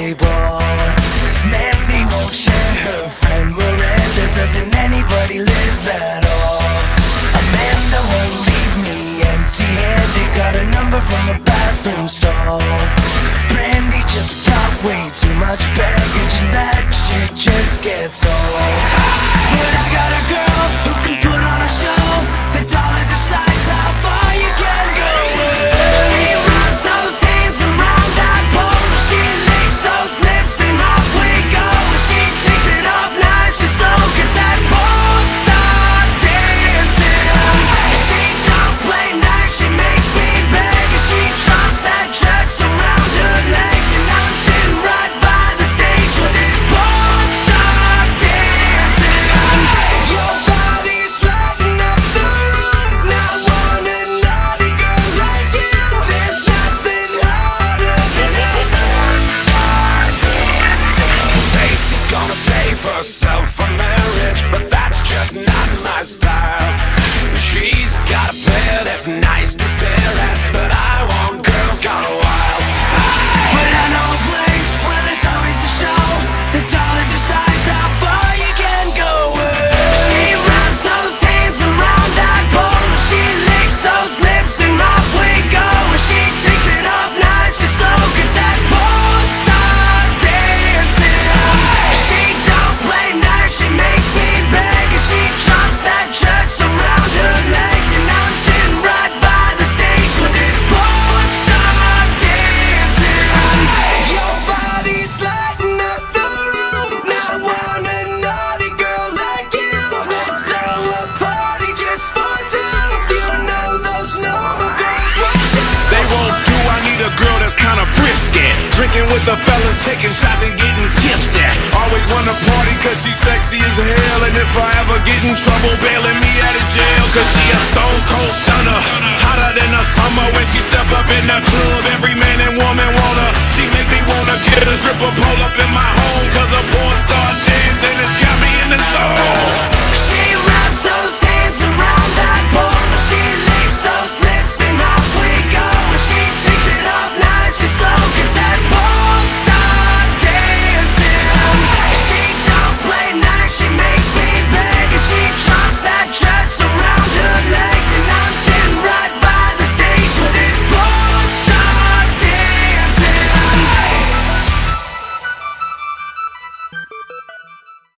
table. Mandy won't share her friend Miranda. Doesn't anybody live at all? Amanda won't leave me empty-handed. Got a number from a bathroom stall. Brandy just brought way too much baggage, and that shit just gets old. But I got a girl who can put on a show. The dollar decides how far you can go. She rubs those hands around that pole. She licks those lips and off we go. She takes it off nice and slow, 'cause that's old style dancing. She don't play nice, she makes me beg, and she drops that dress around her legs, and I'm sitting right by the stage when it's old style dancing. Your body's lighting up the room. Now want a naughty girl like you. There's nothing harder than a old style dancing. Stacy's gonna save herself for marriage, but that's just not my style. She's got a pair that's nice to stare at, but I want girls gone wild. But I know a place where there's always a show. The dollar decides how far you can go. She wraps those hands around that pole. She licks those lips and off we go. She takes it off nice and slow, 'cause that's old style dancing. She don't play nice, she makes me beg, and she drops that dress around her legs, and I'm sitting right by the stage with this old style dancing. Your body's lighting up the room. Now want a naughty girl like you. Let's throw a party just for two. You know those normal girls won't do. They won't do, I need a girl that's kinda frisky. Drinking with the fellas, taking shots and getting tipsy. Always wanna party 'cause she's sexy as hell. And if I ever get in trouble, bailing me out of jail. 'Cause she a stone cold stunner, hotter than the summer. When she step up in the club, every man and woman want her. She make me wanna get a stripper pole up in my home, 'cause a porn star dancing has got me in the zone. She